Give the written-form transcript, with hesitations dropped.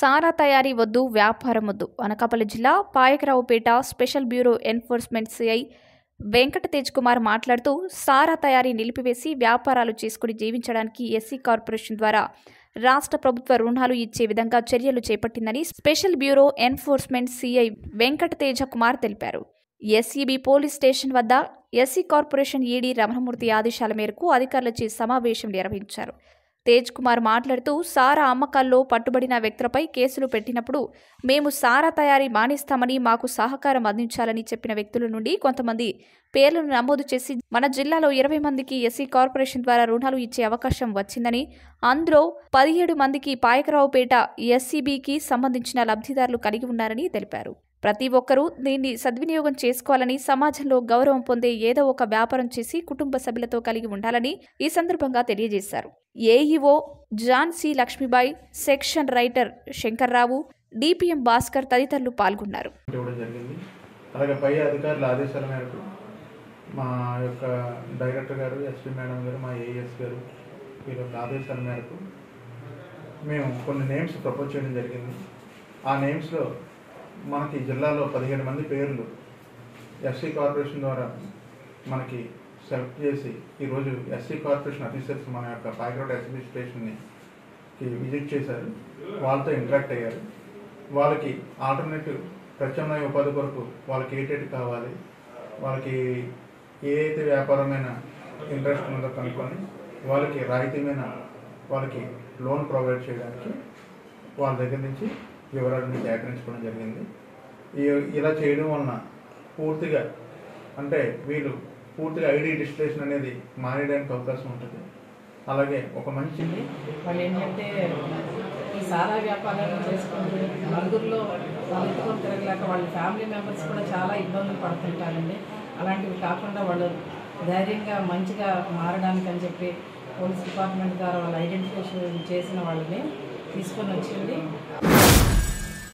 సారా తయారీ వద్దు, వ్యాపారం వద్దు. అనకాపల్లి జిల్లా Payakaraopeta special bureau enforcement CI Venkata Tej Kumar మాట్లాడుతూ, సారా తయారీ నిలిపివేసి వ్యాపారాలు చేసుకుని జీవించడానికి ఎస్సీ కార్పొరేషన్ ద్వారా రాష్ట్ర ప్రభుత్వ రుణాలు ఇచ్చే విధంగా చర్యలు చేపట్టిందని special bureau enforcement CI Venkata Tej Kumar తెలిపారు. ఎస్ఈబీ పోలీస్ స్టేషన్ వద్ద ఎస్సీ కార్పొరేషన్ ఈడీ రమణమూర్తి ఆదేశాల మేరకు అధికారులచే సమావేశం నిర్వహించారు. తేజ్ కుమార్ మాట్లాడుతూ, సారా అమ్మకాల్లో పట్టుబడిన వ్యక్తులపై కేసులు పెట్టినప్పుడు మేము సారా తయారీ మానేస్తామని, మాకు సహకారం అందించాలని చెప్పిన వ్యక్తుల నుండి కొంతమంది పేర్లను నమోదు చేసి మన జిల్లాలో 20 మందికి ఎస్సీ కార్పొరేషన్ ద్వారా రుణాలు ఇచ్చే అవకాశం వచ్చిందని, అందులో 17 మందికి పాయకరావుపేట ఎస్ఈబీకి సంబంధించిన లబ్ధిదారులు కలిగి ఉన్నారని తెలిపారు. ప్రతి ఒక్కరూ దీన్ని సద్వినియోగం చేసుకోవాలని, సమాజంలో గౌరవం పొందే ఏదో ఒక వ్యాపారం చేసి కుటుంబ సభ్యులతో కలిగి ఉండాలని ఈ సందర్భంగా తెలియజేశారు. AEO Jhansi Lakshmibai, section writer Shankarrao, DPM Bhaskar తదితరులు పాల్గొన్నారు. అలాగే పై అధికారుల ఆదేశాల మేరకు మా యొక్క డైరెక్టర్ గారు, ఎస్పీ మేడం గారు, మా ఏఎస్ గారు వీళ్ళ ఆదేశాల మేరకు మేము కొన్ని నేమ్స్ ప్రపోజ్ చేయడం జరిగింది. ఆ నేమ్స్లో మనకి జిల్లాలో 17 మంది పేర్లు ఎస్సీ కార్పొరేషన్ ద్వారా మనకి సెలెక్ట్ చేసి ఈరోజు ఎస్సీ కార్పొరేషన్ ఆఫీసర్స్ మన యొక్క పాయకరావుపేట ఎస్సీ స్టేషన్ని విజిట్ చేశారు. వాళ్ళతో ఇంటరాక్ట్ అయ్యారు. వాళ్ళకి ఆల్టర్నేటివ్ ప్రత్యామ్నాయ ఉపాధి కొరకు వాళ్ళకి ఏటేటి కావాలి, వాళ్ళకి ఏ అయితే వ్యాపారమైన ఇంట్రెస్ట్ ఉందో కనుక్కొని వాళ్ళకి రాయితీమైన వాళ్ళకి లోన్ ప్రొవైడ్ చేయడానికి వాళ్ళ దగ్గర నుంచి వివరాలను సేకరించుకోవడం జరిగింది. ఇలా చేయడం వలన పూర్తిగా అంటే వీళ్ళు పూర్తిగా ఐడి రిజిస్ట్రేషన్ అనేది మానేయడానికి అవకాశం ఉంటుంది. అలాగే ఒక మంచి వాళ్ళు ఏంటంటే ఈ సారా వ్యాపారాలు చేసుకుంటూ నలుగురిలో ఎత్తుకొని తిరగలేక వాళ్ళ ఫ్యామిలీ మెంబర్స్ కూడా చాలా ఇబ్బందులు పడుతుంటారండి. అలాంటివి కాకుండా వాళ్ళు ధైర్యంగా మంచిగా మారడానికి అని చెప్పి పోలీస్ డిపార్ట్మెంట్ ద్వారా వాళ్ళు ఐడెంటిఫికేషన్ చేసిన వాళ్ళని తీసుకొని వచ్చింది.